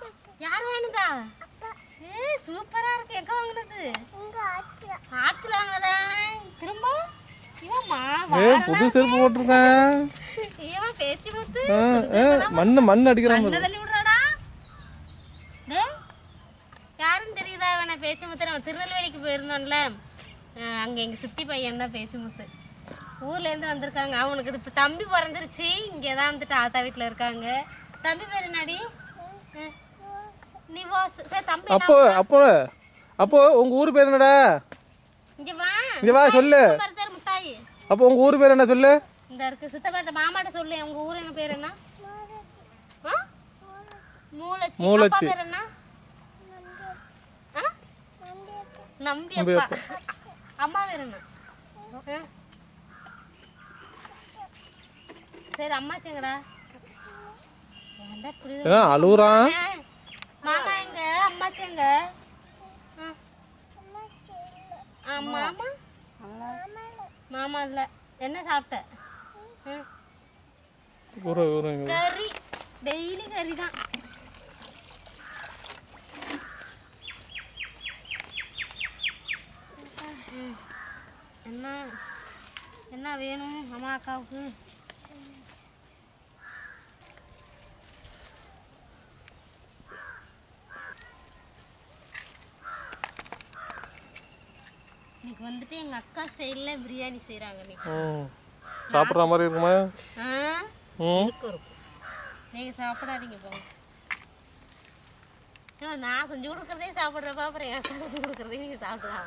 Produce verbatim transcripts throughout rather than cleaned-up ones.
யார் வாங்கினதா? ஏய் சூப்பரா இருக்கு. எங்க வாங்குனது? இங்க ஆச்சில. ஆச்சில வாங்குனதா? திரும்ப இவமா ஏய் புது செருப்பு போட்டுருக்கேன். இவ பேச்சி முத்து. மண்ணு மண்ணு அடிக்கறான். மண்ண தள்ளி விடுறாடா. டேய் யாருன்னு தெரியுதா? அவன பேச்சி முத்து. நம்ம திருநெல்வேலிக்கு போயிருந்தோம்ல. அங்க எங்க சித்தி பையன் தான் பேச்சி முத்து. ஊர்ல இருந்து வந்திருக்காங்க. அவனுக்கு இப்ப தம்பி பிறந்துருச்சு. இங்கே தான் வந்துட்டு ஆத்தா வீட்டுல இருக்காங்க. தம்பி பேர் என்னடி? நிவாஸ். சரி தம்பி அப்போ அப்போ அப்போ உங்க ஊர் பேர் என்னடா? இங்க வா. இங்க வா சொல்லு. பர்தர் முட்டாய். அப்போ உங்க ஊர் பேர் என்ன சொல்லு? இந்த இருக்கு சித்தப்பாட்ட மாமாட்ட சொல்லு. உங்க ஊர் என்ன பேர் என்ன? ஆ? மூலச்சி. அப்பா பேர் என்ன? ஆ? நம்பி அப்பா. அம்மா பேர் என்ன? சரி அம்மாச்சி எங்கடா? ஏன்டா புரியுது? ஏ அழுகுறான். மாமா எங்க? அம்மாச்சி எங்க? மாமா மாமா இல்ல. என்ன சாப்பிட்ட? கறி. டெய்லி கறி தான். என்ன என்ன வேணும் அம்மா அக்காவுக்கு? இன்னைக்கு வந்துட்டு எங்க அக்கா ஸ்டைல்ல பிரியாணி செய்றாங்க. இன்னைக்கு சாப்பிடுற மாதிரி இருக்குமா? ஆ இருக்கு இருக்கு. நீங்க சாப்பிடாதீங்க போங்க. நான் செஞ்சு கொடுக்கறதே சாப்பிட்றப்ப அப்புறம் என் செஞ்சு கொடுக்கறதே நீங்க சாப்பிடலாம்.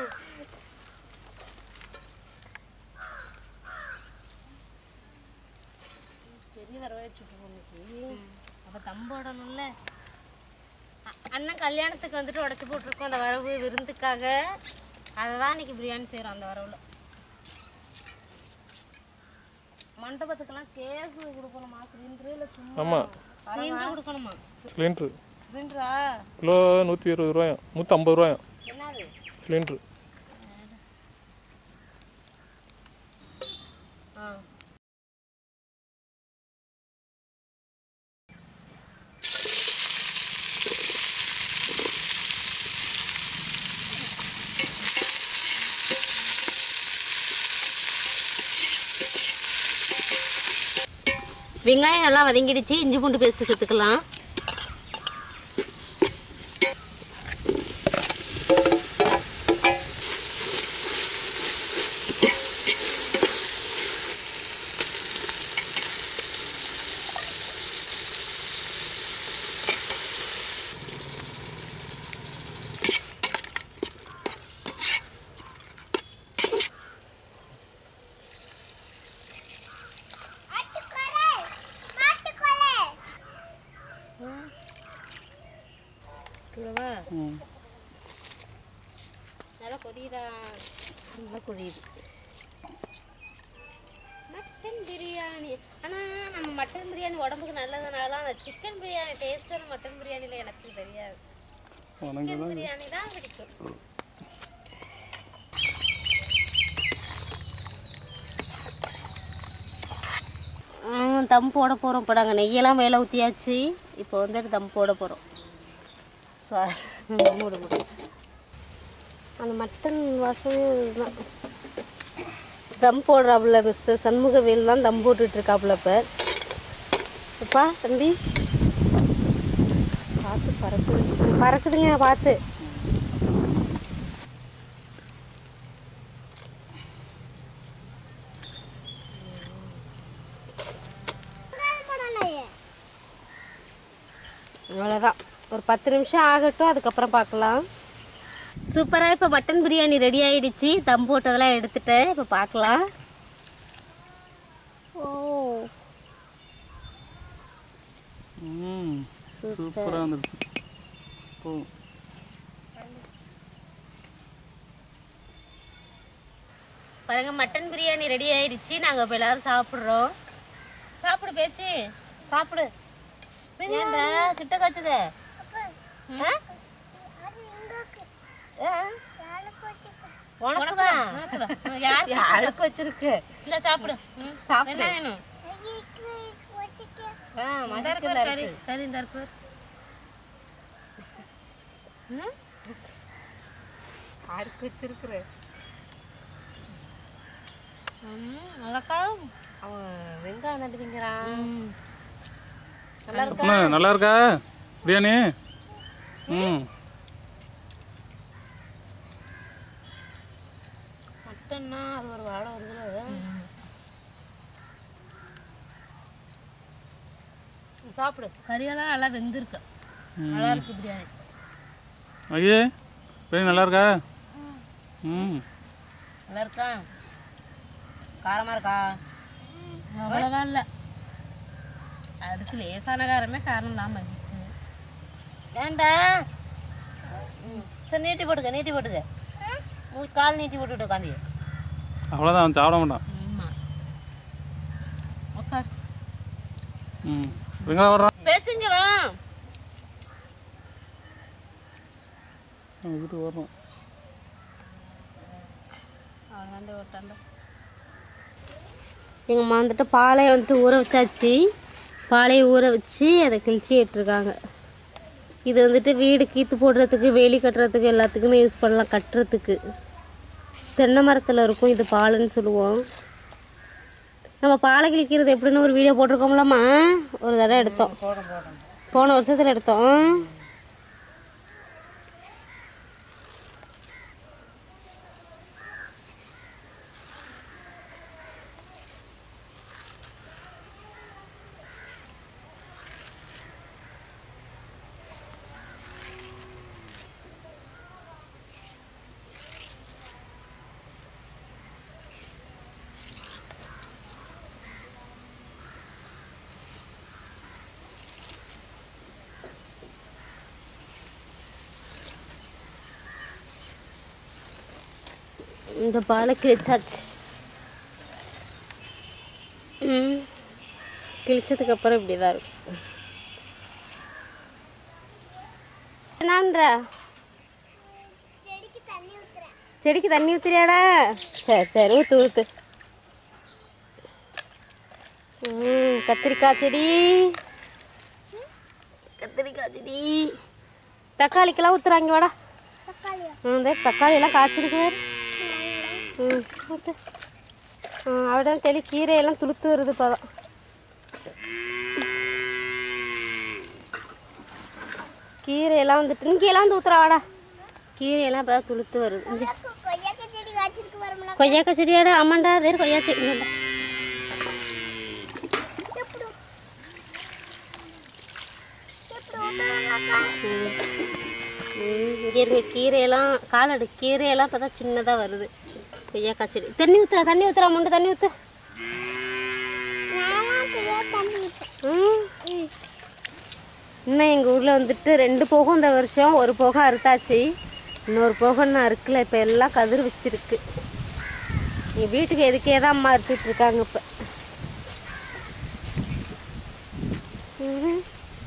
பெரிய வரவேற்று பொண்ணுக்கு அப்ப தம்போடணும்ல. அண்ணன் கல்யாணத்துக்கு வந்துட்டு உடச்சி போட்டிருக்கோம் அந்த வரவு விருந்துக்காக. அதை தான் இன்னைக்கு பிரியாணி செய்கிறோம். அந்த வரவுல மண்டபத்துக்கெல்லாம் கேஸ் கொடுக்கணுமா? சிலிண்டரு இல்லை சும்மா சிலிண்டர் கொடுக்கணுமா? சிலிண்டர் சிலிண்டரா கிலோ நூற்றி இருபது ரூபாயா நூற்றி ஐம்பது ரூபாயா என்னது சிலிண்டரு? ஆ வெங்காயம் நல்லா வதங்கிடுச்சு. இஞ்சி பூண்டு பேஸ்ட்டு சேர்த்துக்கலாம். நல்லா கொதியுதா? நல்லா கொதியுது. மட்டன் பிரியாணி. ஆனால் நம்ம மட்டன் பிரியாணி உடம்புக்கு நல்லதுனால அந்த சிக்கன் பிரியாணி டேஸ்ட்டு அந்த மட்டன் பிரியாணியில் எனக்கு தெரியாது. சிக்கன் பிரியாணி தான் பிடிக்கும். தம் போட போகிறோம். இப்போ நாங்கள் நெய்யெல்லாம் மேலே ஊற்றியாச்சு. இப்போ வந்து தம் போட போகிறோம். சாரி மூடு மூடு. அந்த மட்டன் வாசமே இதுதான். தம் போடுறாப்புல மிஸ்டர் சண்முகவேல் தான் தம் போட்டுட்ருக்காப்புல. இப்போ அப்பா தம்பி பார்த்து பறக்குது பறக்குதுங்க பார்த்து. அவ்வளோதான். ஒரு பத்து நிமிஷம் ஆகட்டும், அதுக்கப்புறம் பார்க்கலாம். சூப்பராக இப்போ மட்டன் பிரியாணி ரெடி ஆகிடுச்சு. தம் போட்டதெல்லாம் எடுத்துட்டேன். இப்போ பார்க்கலாம். ஓ சூப்பராக வந்துருச்சு. பாருங்க மட்டன் பிரியாணி ரெடி ஆகிடுச்சு. நாங்கள் இப்போ எல்லோரும் சாப்பிட்றோம். சாப்பிடு பேச்சு சாப்பிடு. ஏன்டா கிட்ட காய்ச்சுத? உனக்குதான் யாருக்கு வச்சிருக்கு? இல்ல சாப்பிடு. என்ன வேணும்? கறி கறி இந்த இருக்கு. Mama, என்ன வேணும்? அடுக்கு வச்சிருக்கிற நல்லாக்கா அவன் வெங்காயம் நட்டு திங்கிறான். நல்லா இருக்கா? நல்லா இருக்கா பிரியாணி? ம் மட்டன்னா அது ஒரு வாழை ஒரு கிலோ சாப்பிடு. கறியெல்லாம் நல்லா வெந்திருக்கு. நல்லா இருக்கு பிரியாணி. ஐயே பிரியாணி நல்லா இருக்கா? ம் நல்லா இருக்கா? காரமாக இருக்கா? அவ்வளோவா இல்லை, அதுக்கு லேசான காரமே காரம் இல்லாமல் இருக்கு. ஏண்டா ம் சரி நீட்டி போட்டுக்க நீட்டி போட்டுக்க உங்களுக்கு கால் நீட்டி போட்டுவிட்டு உட்காந்து. அவ்வளோதான், அவன் சாப்பிட மாட்டான். ஆமாம் உட்கார். ம் வெங்காயம் வர்றான். பேசுங்க வா. வீட்டுக்கு வரணும். எங்கள் அம்மா வந்துட்டு பாலையை வந்துட்டு ஊற வச்சாச்சு. பாலையை ஊற வச்சு அதை கிழிச்சி விட்டுருக்காங்க. இது வந்துட்டு வீடு கீத்து போடுறதுக்கு, வேலி கட்டுறதுக்கு, எல்லாத்துக்குமே யூஸ் பண்ணலாம். கட்டுறதுக்கு தென்னை மரத்தில் இருக்கும் இது பாலைன்னு சொல்லுவோம். நம்ம பாலை கிழிக்கிறது எப்படின்னு ஒரு வீடியோ போட்டிருக்கோம்லம்மா, ஒரு தடவை எடுத்தோம், போன வருஷத்தில் எடுத்தோம். இந்த பாலை கிழிச்சாச்சு. ம் கிழிச்சதுக்கப்புறம் இப்படி தான் இருக்கும். என்னன்ற செடிக்கு தண்ணி ஊற்றுறியாடா? சரி சரி ஊற்று ஊற்று. ம் கத்திரிக்காய் செடி, கத்திரிக்காய் செடி. தக்காளிக்கெல்லாம் ஊற்றுறாங்க வாடா. ம் தக்காளியெல்லாம் காய்ச்சிருக்கு. ம் ஓகே. அவட தெளி கீரையெல்லாம் துளுத்து வருது இப்போதான். கீரையெல்லாம் வந்துட்டு இங்கெல்லாம் வந்து ஊற்றுறாவாடா. கீரையெல்லாம் இப்போ தான் துளுத்து வருது. இங்கே கொய்யாக்காய் செடியாடா? ஆமாண்டா, வேறு கொய்யா செடி. இங்கே இருக்க கீரையெல்லாம் காலடு கீரையெல்லாம் இப்போ தான் சின்னதாக வருது. கொய்யாக்காய் செடி. தண்ணி ஊற்றுறா தண்ணி ஊற்றுறா முண்டு தண்ணி ஊற்று. ம் இன்னும் எங்கள் ஊரில் வந்துட்டு ரெண்டு போகம் இந்த வருஷம், ஒரு போகம் அறுத்தாச்சு, இன்னொரு போகம் இன்னும் அறுக்கல. இப்போ எல்லாம் கதிர் வச்சிருக்கு. எங்கள் வீட்டுக்கு எதுக்கே தான் அம்மா அறுத்துட்ருக்காங்க இப்போ. ம்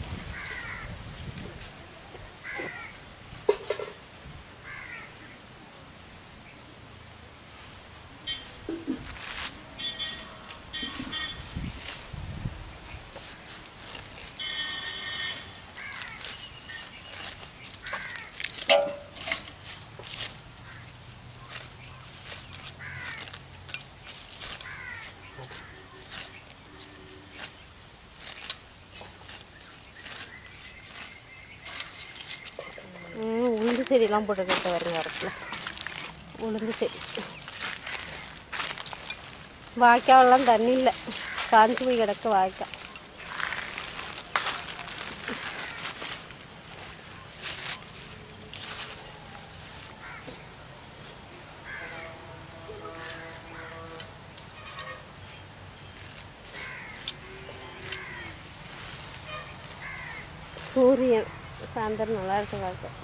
உளுந்து செடியெல்லாம் போட்டுக்கிட்ட வருங்க வரத்தில். உளுந்து செடி வாய்க்காலெல்லாம் தண்ணி இல்லை, காஞ்சி போய் கிடக்கு வாய்க்கால். சூரியன் சாயந்தரம் நல்லா இருக்கு பார்க்க.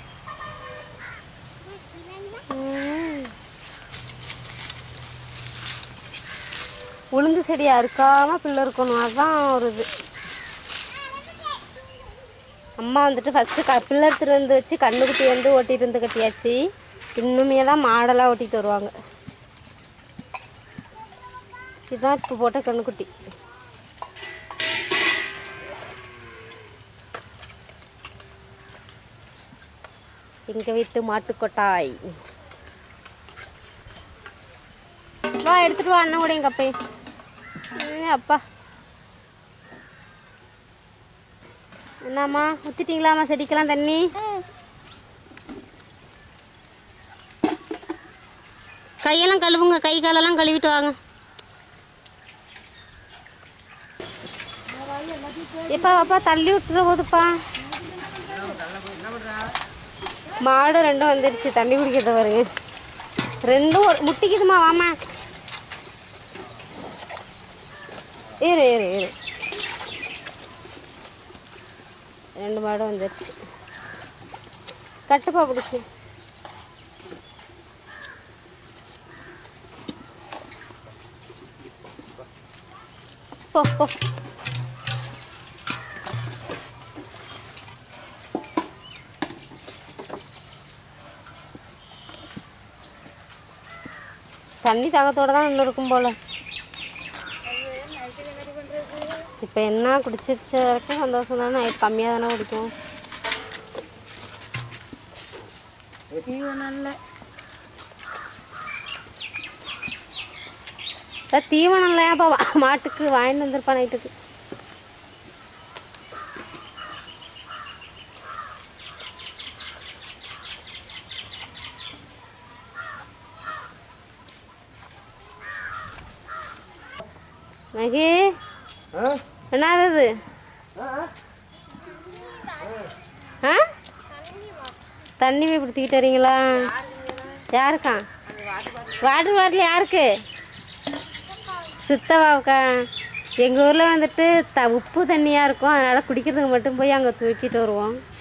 உளுந்து செடியை அறுக்காமல் பிள்ளை இருக்கணும், அதுதான் ஒரு இது. அம்மா வந்துட்டு ஃபஸ்ட்டு க பிள்ளை எடுத்துகிட்டு வந்து வச்சு கண்ணுக்குட்டி வந்து ஓட்டிகிட்டு இருந்து கட்டியாச்சு. இன்னுமே தான் மாடெல்லாம் ஓட்டிகிட்டு வருவாங்க. இதுதான் இப்போ போட்ட கண்ணுக்குட்டி. எங்கள் வீட்டு மாட்டுக்கொட்டாய். வா எடுத்துகிட்டு வா அண்ணன் கூட எங்கள் அப்பே. அப்பா என்னம்மா ஊற்றிட்டீங்களாம்மா செடிக்கெல்லாம் தண்ணி? கையெல்லாம் கழுவுங்க, கை காலெல்லாம் கழுவிட்டு வாங்க. எப்பா அப்பா தள்ளி விட்டுற போதுப்பா. மாடு ரெண்டும் வந்துடுச்சு தண்ணி குடிக்கிறத பாருங்க. ரெண்டும் ஒரு முட்டிக்குதுமா. வாமா ஏறு ஏறு ஏறு. ரெண்டு மாடு வந்துடுச்சு. கட்டுப்பா பிடிச்சி. போ போ. தண்ணி தாகத்தோடு தான் இன்னும் இருக்கும் போல். இப்போ என்ன குடிச்சிருச்ச வரைக்கும் சந்தோஷம் தானே. நைட் கம்மியாக தானே குடிக்கும். தீவனம் இல்லையாப்பா மாட்டுக்கு வாங்கிட்டு வந்துருப்பா நைட்டுக்கு. மகி என்னது ஆ தண்ணி போய் பிடிச்சிக்கிட்டு வரீங்களா? யாருக்கா வாட்டர் பாட்டில்? யாருக்கு? சித்தவாவுக்கா? எங்கள் ஊரில் வந்துட்டு த உப்பு தண்ணியாக இருக்கும், அதனால் குடிக்கிறதுக்கு மட்டும் போய் அங்கே தூக்கிட்டு வருவோம்.